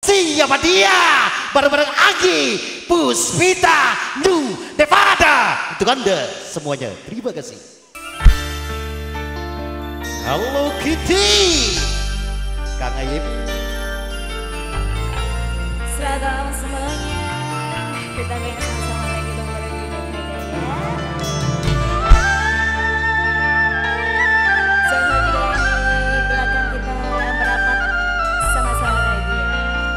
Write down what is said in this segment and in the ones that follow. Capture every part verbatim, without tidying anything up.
Siapa dia? Bareng-bareng Agi, Puspita, Nu, Nevada. Untuk Anda semuanya, terima kasih. Halo Kitty, Kang Ayib. Selamat semuanya. Kita pengen sama-sama lagi dong bareng di Nevada ya. Sama juga di belakang kita merapat sama-sama lagi ya.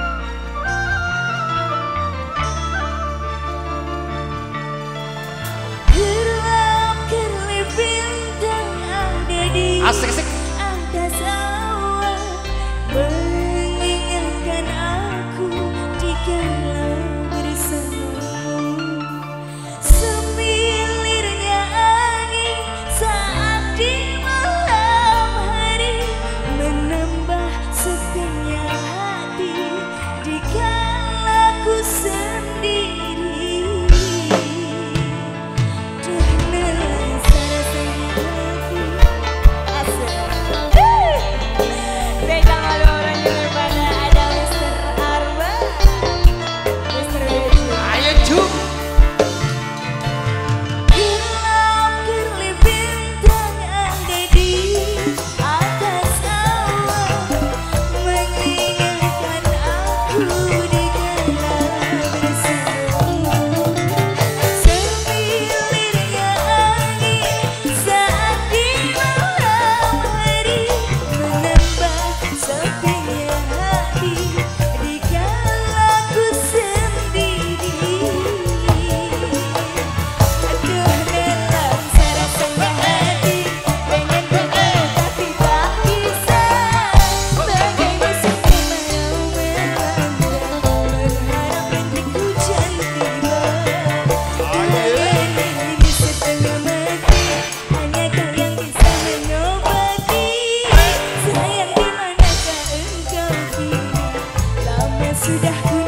Gelap kerlip bintang ada di Asik-asik. atas awan, mengingatkan aku di kala bersamamu. Semilirnya angin saat di malam hari, menambah sepinya hati di kala ku sendiri. Dengan sarasanya hati asal. Pegang ada orang yang pada ada Mister Arba, Mister Beju. Ayo Jum. Gelap kerlip bintang ada di atas awan, mengingatkan aku di kala bersamamu. Semilirnya angin saat di malam hari, menambah sepinya hati di kala ku sendiri. Aduh dalam sarasanya hati, pengen pengen tapi tak bisa. Bagai musim kemarau melanda, berharap rintik hujan tiba. Dengan ini setengah mati, hanya kau yang bisa mengobati. Sayang di manakah engkau kini, lama sudah ku